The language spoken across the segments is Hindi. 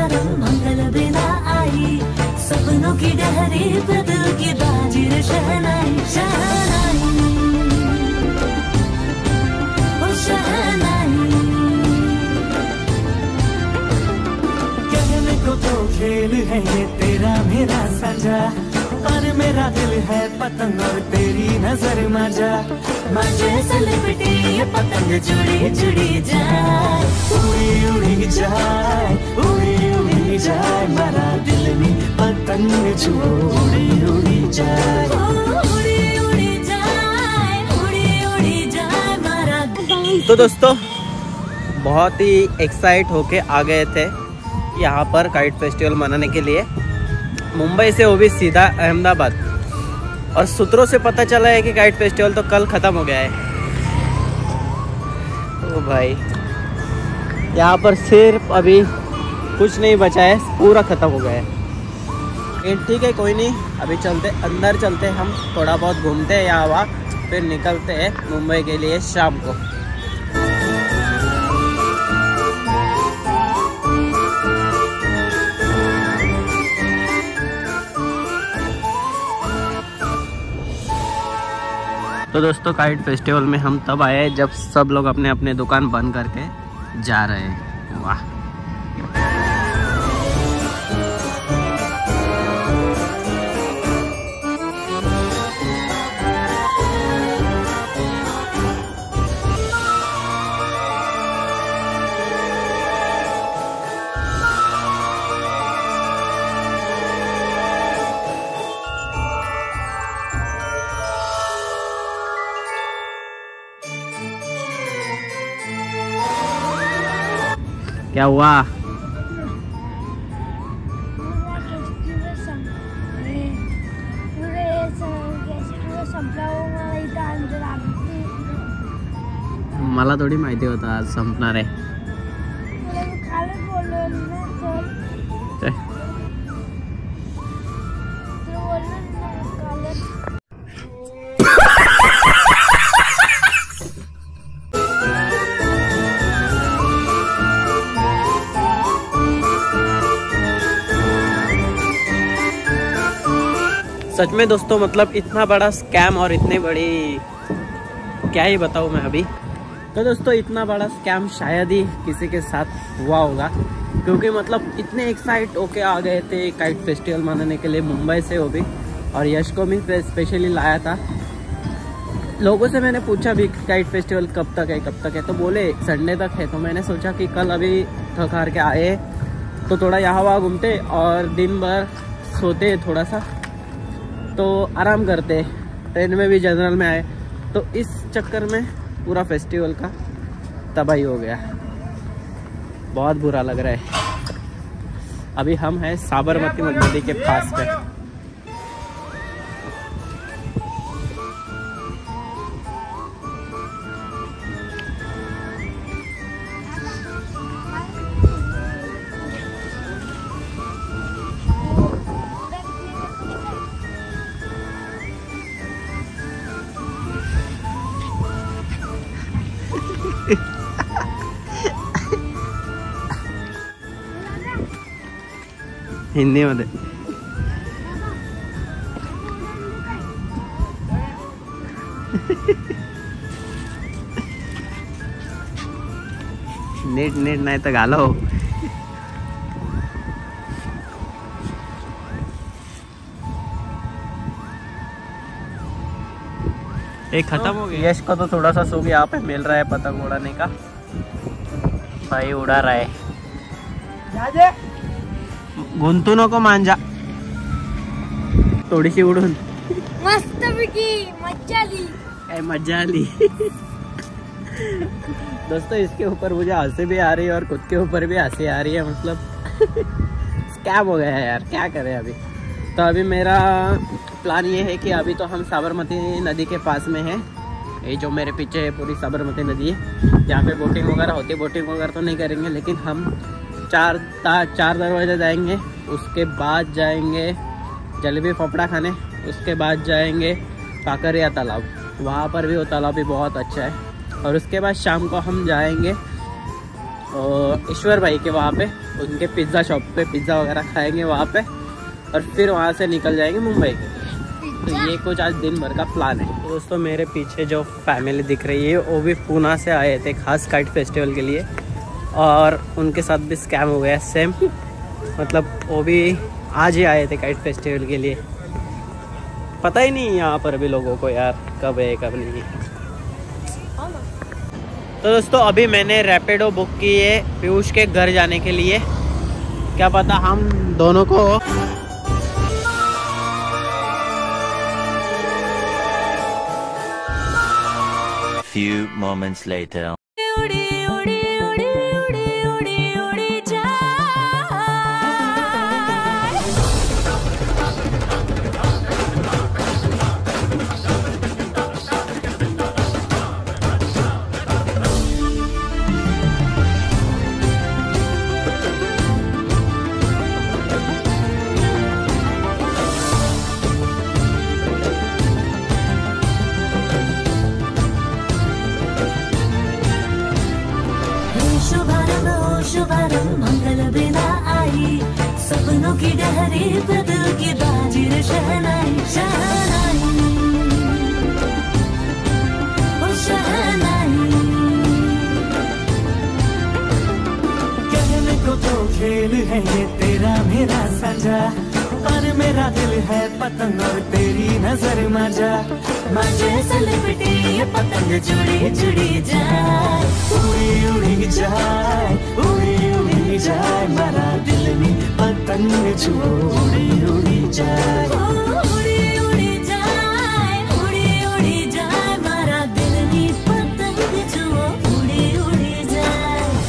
नरम मंगल बिना आई, सपनों की डहरी पे दिल की बाजी रे शहनाई शहनाई ओ शहनाई। कहने को तो खेल है ये तेरा मेरा सजा, पर मेरा दिल है पतंग और तेरी नजर मजा। मजे से लिपटी ये पतंग जुड़ी जुड़ी जाए, उड़ी उड़ी जाए, उड़ी उड़ी जाए, मेरा दिल भी पतंग जो उड़ी उड़ी जाए, उड़ी उड़ी जाए, उड़ी उड़ी जाए मेरा। तो दोस्तों बहुत ही एक्साइट होके आ गए थे यहाँ पर काइट फेस्टिवल मनाने के लिए, मुंबई से वो भी सीधा अहमदाबाद। और सूत्रों से पता चला है कि काइट फेस्टिवल तो कल ख़त्म हो गया है। ओ भाई यहाँ पर सिर्फ अभी कुछ नहीं बचा है, पूरा ख़त्म हो गया है। ठीक है कोई नहीं, अभी चलते अंदर चलते, हम थोड़ा बहुत घूमते हैं यहाँ वहाँ, फिर निकलते हैं मुंबई के लिए शाम को। तो दोस्तों काइट फेस्टिवल में हम तब आए जब सब लोग अपने अपने दुकान बंद करके जा रहे हैं। वाह क्या हुआ? मला थोडी माहिती होतं आज संपणार आहे। सच में दोस्तों मतलब इतना बड़ा स्कैम और इतनी बड़ी क्या ही बताऊँ मैं अभी। तो दोस्तों इतना बड़ा स्कैम शायद ही किसी के साथ हुआ होगा, क्योंकि मतलब इतने एक्साइट होके आ गए थे काइट फेस्टिवल मनाने के लिए मुंबई से, वो भी और यश को भी स्पेशली लाया था। लोगों से मैंने पूछा भी काइट फेस्टिवल कब तक है, तो बोले संडे तक है। तो मैंने सोचा कि कल अभी थक हार के आए तो थोड़ा यहाँ वहाँ घूमते और दिन भर सोते थोड़ा सा, तो आराम करते। ट्रेन में भी जनरल में आए, तो इस चक्कर में पूरा फेस्टिवल का तबाही हो गया। बहुत बुरा लग रहा है। अभी हम हैं साबरमती नदी के पास पे। हिंदी मध्ये नीट नाही तर घालो। एक खत्म हो गया। यश को तो थोड़ा सा सुख यहाँ पे मिल रहा है पतंग उड़ाने का। भाई उड़ा रहा है। गुंतू नको मांजा, थोडीशी उडून मस्त मजा ली। मजा आली। दोस्तों इसके ऊपर मुझे हंसी भी आ रही है और खुद के ऊपर भी हंसी आ रही है। मतलब स्कैम हो गया है यार, क्या करें अभी। तो अभी मेरा प्लान ये है कि अभी तो हम साबरमती नदी के पास में हैं। ये जो मेरे पीछे है पूरी साबरमती नदी है, जहाँ पे बोटिंग वगैरह होती है। बोटिंग वगैरह तो नहीं करेंगे, लेकिन हम चार दरवाजे जाएंगे, उसके बाद जाएंगे जलेबी फाफड़ा खाने, उसके बाद जाएंगे काकरिया तालाब, वहाँ पर भी वो तालाब भी बहुत अच्छा है। और उसके बाद शाम को हम जाएंगे और ईश्वर भाई के वहाँ पे, उनके पिज़्ज़ा शॉप पे पिज़्ज़ा वगैरह खाएंगे वहाँ पे, और फिर वहाँ से निकल जाएंगे मुंबई के लिए। तो ये कुछ आज दिन भर का प्लान है। तो दोस्तों मेरे पीछे जो फैमिली दिख रही है वो भी पूना से आए थे खास काइट फेस्टिवल के लिए, और उनके साथ भी स्कैम हो गया सेम। मतलब वो भी आज ही आए थे काइट फेस्टिवल के लिए। पता ही नहीं यहाँ पर भी लोगों को यार कब है कब नहीं। तो दोस्तों अभी मैंने रैपिडो बुक की है पीयूष के घर जाने के लिए। क्या पता हम दोनों को Few moments later. शुभारंभ मंगल बेला आई, सपनों की डहरी पे दिल की बाजी रे शहनाई शहनाई ओ शहनाई। कहने को तो खेल है ये तेरा मेरा सजा, पर मेरा दिल है पतंग और तेरी नजर मजा। मजे से लिपटी ये पतंग जुड़ी जुड़ी जाए, उड़ी उड़ी जाए, उड़ी उड़ी जाए। मेरा दिल में पतंग जो उड़ी उड़ी जाए, उड़ी उड़ी जाए, उड़ी उड़ी जाए। मेरा दिल में पतंग जो उड़ी उड़ी जाए।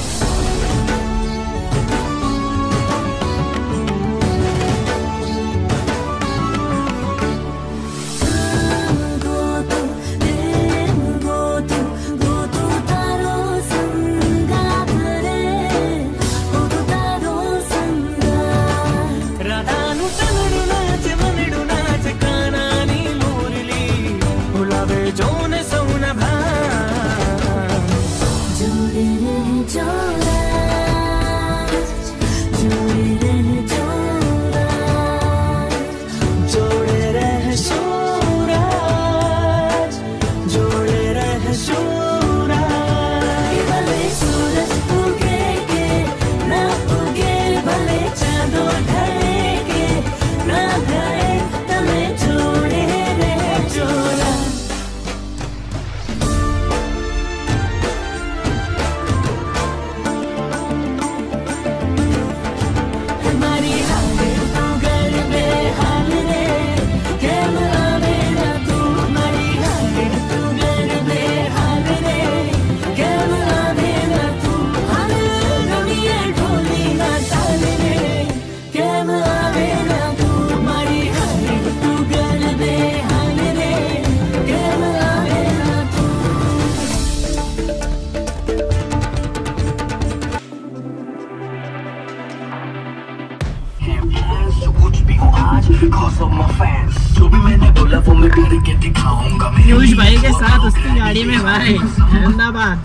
पीयूष भाई के साथ उसकी गाड़ी में भाई अहमदाबाद।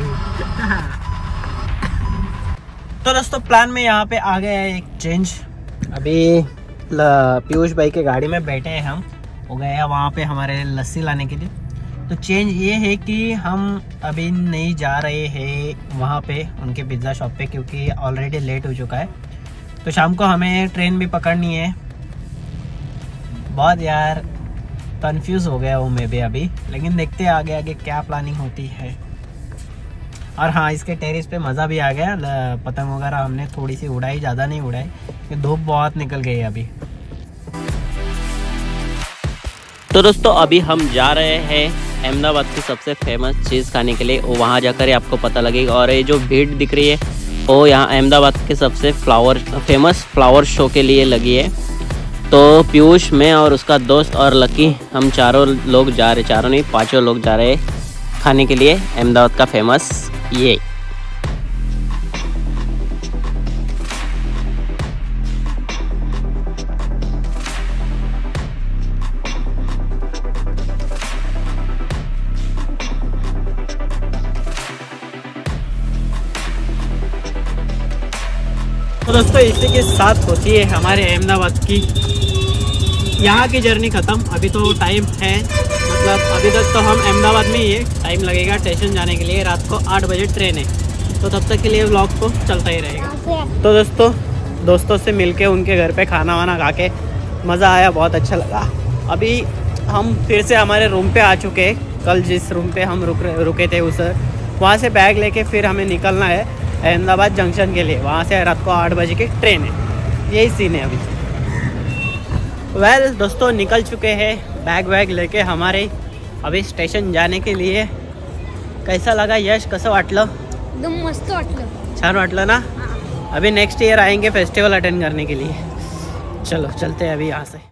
तो दोस्तों प्लान में यहाँ पे आ गया है एक चेंज। अभी पीयूष भाई के गाड़ी में बैठे हैं हम, हो गए हैं वहाँ पे हमारे लस्सी लाने के लिए। तो चेंज ये है कि हम अभी नहीं जा रहे हैं वहाँ पे उनके पिज़्ज़ा शॉप पे, क्योंकि ऑलरेडी लेट हो चुका है। तो शाम को हमें ट्रेन भी पकड़नी है। बहुत यार कंफ्यूज हो गया हूँ मैं भी अभी, लेकिन देखते हैं आगे आगे क्या प्लानिंग होती है। और हाँ, इसके टेरिस पे मज़ा भी आ गया। पतंग वगैरह हमने थोड़ी सी उड़ाई, ज़्यादा नहीं उड़ाई, कि धूप बहुत निकल गई अभी। तो दोस्तों अभी हम जा रहे हैं अहमदाबाद की सबसे फेमस चीज़ खाने के लिए, वो वहाँ जाकर ही आपको पता लगेगा। और ये जो भीड़ दिख रही है वो यहाँ अहमदाबाद के सबसे फेमस फ्लावर शो के लिए लगी है। तो पीयूष, मैं और उसका दोस्त और लकी, हम चारों लोग जा रहे, चारों नहीं पांचों लोग जा रहे खाने के लिए अहमदाबाद का फेमस ये। तो दोस्तों इसी के साथ होती है हमारे अहमदाबाद की यहाँ की जर्नी ख़त्म। अभी तो टाइम है, मतलब अभी तक तो हम अहमदाबाद में ही है। टाइम लगेगा स्टेशन जाने के लिए, रात को 8 बजे ट्रेन है, तो तब तक के लिए व्लॉग तो चलता ही रहेगा। तो दोस्तों से मिलके उनके घर पे खाना वाना खा के मज़ा आया, बहुत अच्छा लगा। अभी हम फिर से हमारे रूम पे आ चुके हैं। कल जिस रूम पे हम रुके थे उस वहाँ से बैग लेके फिर हमें निकलना है अहमदाबाद जंक्शन के लिए। वहाँ से रात को 8 बजे की ट्रेन है। यही सीन है अभी। वेल दोस्तों निकल चुके हैं बैग वैग लेके हमारे अभी स्टेशन जाने के लिए। कैसा लगा यश, कसं वाटलं? एकदम मस्त वाटलं, छान वाटलं ना। अभी नेक्स्ट ईयर आएंगे फेस्टिवल अटेंड करने के लिए। चलो चलते हैं अभी यहाँ से।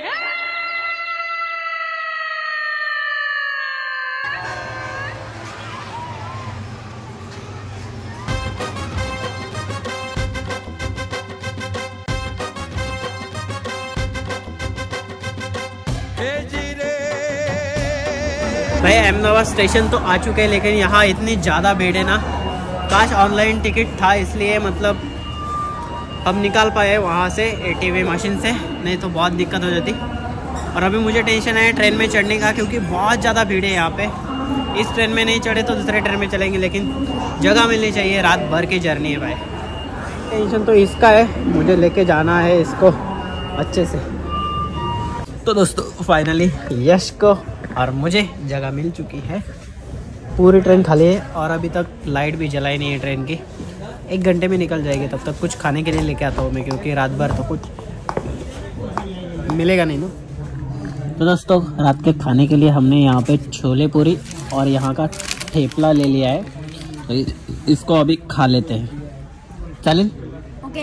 भाई अहमदाबाद स्टेशन तो आ चुके हैं, लेकिन यहाँ इतनी ज़्यादा भीड़ है ना। काश ऑनलाइन टिकट था, इसलिए मतलब हम निकाल पाए वहाँ से ATV मशीन से, नहीं तो बहुत दिक्कत हो जाती। और अभी मुझे टेंशन है ट्रेन में चढ़ने का, क्योंकि बहुत ज़्यादा भीड़ है यहाँ पे। इस ट्रेन में नहीं चढ़े तो दूसरे ट्रेन में चलेंगे, लेकिन जगह मिलनी चाहिए। रात भर की जर्नी है भाई। टेंशन तो इसका है, मुझे लेके जाना है इसको अच्छे से। तो दोस्तों फाइनली यश को और मुझे जगह मिल चुकी है। पूरी ट्रेन खाली है और अभी तक लाइट भी जलाई नहीं है ट्रेन की। 1 घंटे में निकल जाएगी, तब तक कुछ खाने के लिए लेके आता हूँ मैं, क्योंकि रात भर तो कुछ मिलेगा नहीं ना। तो दोस्तों रात के खाने के लिए हमने यहाँ पे छोले पूरी और यहाँ का ठेपला ले लिया है, तो इसको अभी खा लेते हैं। चलें? ओके।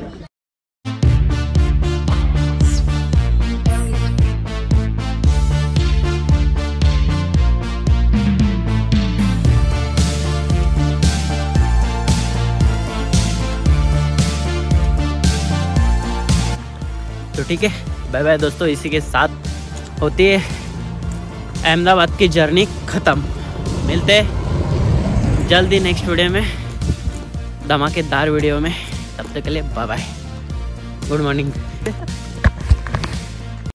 तो ठीक है, बाय बाय दोस्तों। इसी के साथ होती है अहमदाबाद की जर्नी ख़त्म। मिलते हैं जल्दी नेक्स्ट वीडियो में, धमाकेदार वीडियो में। तब तक के लिए बाय बाय, गुड मॉर्निंग।